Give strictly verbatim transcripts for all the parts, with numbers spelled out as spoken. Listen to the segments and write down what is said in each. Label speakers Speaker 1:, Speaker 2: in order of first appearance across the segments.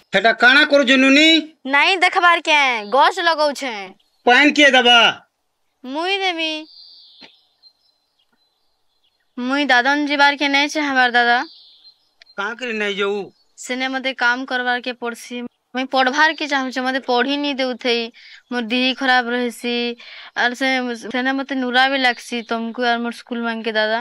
Speaker 1: हेटा काना करू जुनुनी
Speaker 2: नहीं देखबार के गछ लगाऊ छे।
Speaker 1: पान किए दबा
Speaker 2: मुई देवी मुई दादन जीवार के नहीं छे हमार दादा
Speaker 1: कहाँ कर नहीं जाऊ
Speaker 2: सेने मते काम करवार के पड़सी मुई पढ़वार के चाहू छे मते पढ़ी नहीं देउ थई मोर देही खराब रहसी और से सेने मते नुरा भी लागसी तुमको और मोर स्कूल मांग के दादा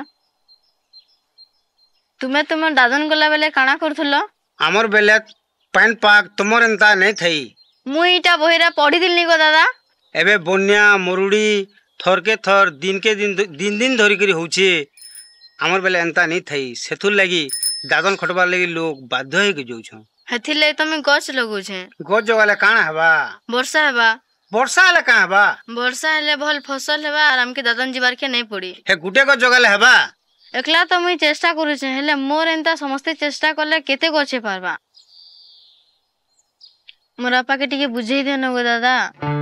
Speaker 2: तुम्हें तुम दादन गला बेले काना करथलो
Speaker 1: हमर बेले पान पाक तुमर एंता नहीं थई
Speaker 2: मुई इटा बहिरा पढ़ी दिलनी गो दादा
Speaker 1: एबे बन्या मरुड़ी थर के थर दिन के दिन दिन दिन धरी करी होउछे हमर बेले एंता नहीं थई सेथुर लगी दादन खटबार लगी लोग बाध्य होई के जाउ छ
Speaker 2: हथि ले तमे गछ लगौ छे
Speaker 1: गछ जगाले काना हबा
Speaker 2: वर्षा हेबा
Speaker 1: वर्षा हले कहाँ हबा
Speaker 2: वर्षा हेले भल फसल हेबा और हमके दादन जीवार के नहीं पड़ी
Speaker 1: हे गुटे गछ जगाले हबा
Speaker 2: एकला तो मुई चेष्टा करू छे हेले मोर एंता समस्त चेष्टा करले केते गछे पारबा मोर आपा के टिके बुझेई देनो गो दादा।